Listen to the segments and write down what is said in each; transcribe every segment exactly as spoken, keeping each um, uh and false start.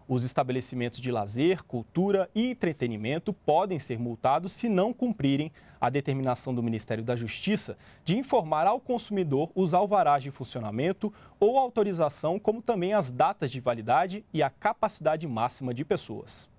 Os estabelecimentos de lazer, cultura e entretenimento podem ser multados se não cumprirem a determinação do Ministério da Justiça de informar ao consumidor os alvarás de funcionamento ou autorização, como também as datas de validade e a capacidade máxima de pessoas.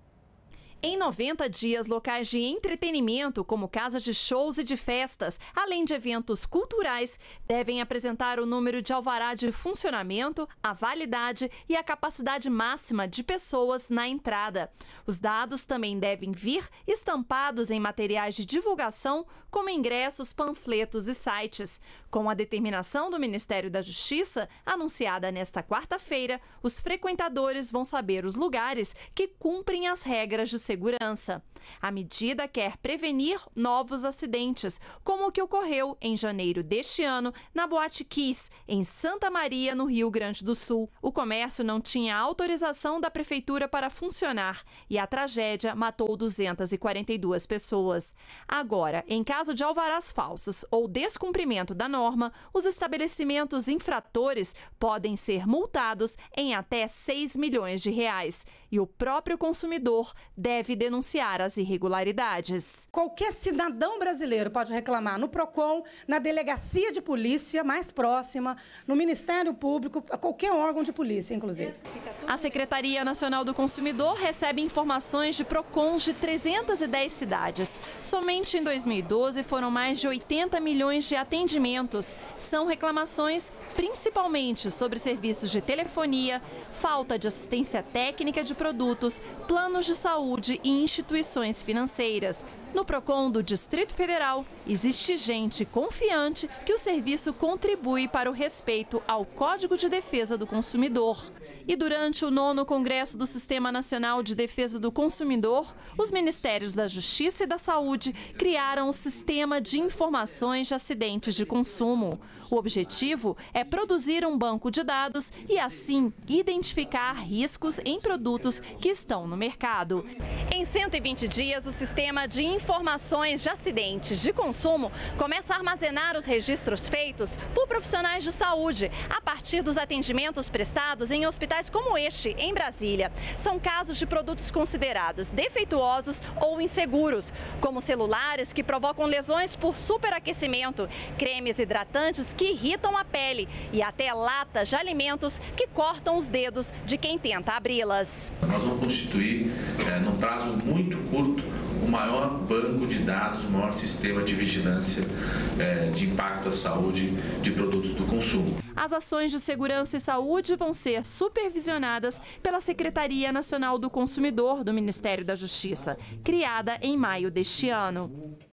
Em noventa dias, locais de entretenimento, como casas de shows e de festas, além de eventos culturais, devem apresentar o número de alvará de funcionamento, a validade e a capacidade máxima de pessoas na entrada. Os dados também devem vir estampados em materiais de divulgação, como ingressos, panfletos e sites. Com a determinação do Ministério da Justiça, anunciada nesta quarta-feira, os frequentadores vão saber os lugares que cumprem as regras de segurança. A medida quer prevenir novos acidentes, como o que ocorreu em janeiro deste ano na Boate Kiss, em Santa Maria, no Rio Grande do Sul. O comércio não tinha autorização da prefeitura para funcionar e a tragédia matou duzentas e quarenta e duas pessoas. Agora, em caso de alvarás falsos ou descumprimento da norma, os estabelecimentos infratores podem ser multados em até seis milhões de reais. E o próprio consumidor deve denunciar as irregularidades. Qualquer cidadão brasileiro pode reclamar no PROCON, na delegacia de polícia mais próxima, no Ministério Público, qualquer órgão de polícia, inclusive. A Secretaria Nacional do Consumidor recebe informações de PROCONs de trezentas e dez cidades. Somente em dois mil e doze foram mais de oitenta milhões de atendimentos. São reclamações principalmente sobre serviços de telefonia, falta de assistência técnica de produtos, planos de saúde e instituições financeiras. No PROCON do Distrito Federal, existe gente confiante que o serviço contribui para o respeito ao Código de Defesa do Consumidor. E durante o nono Congresso do Sistema Nacional de Defesa do Consumidor, os Ministérios da Justiça e da Saúde criaram o Sistema de Informações de Acidentes de Consumo. O objetivo é produzir um banco de dados e, assim, identificar riscos em produtos que estão no mercado. Em cento e vinte dias, o Sistema de Informações de Acidentes de Consumo começa a armazenar os registros feitos por profissionais de saúde a partir dos atendimentos prestados em hospitais como este, em Brasília. São casos de produtos considerados defeituosos ou inseguros, como celulares que provocam lesões por superaquecimento, cremes hidratantes que irritam a pele e até latas de alimentos que cortam os dedos de quem tenta abri-las. Nós vamos constituir, é, num prazo muito curto, o maior banco de dados, o maior sistema de vigilância é, de impacto à saúde de produtos do consumo. As ações de segurança e saúde vão ser supervisionadas pela Secretaria Nacional do Consumidor do Ministério da Justiça, criada em maio deste ano.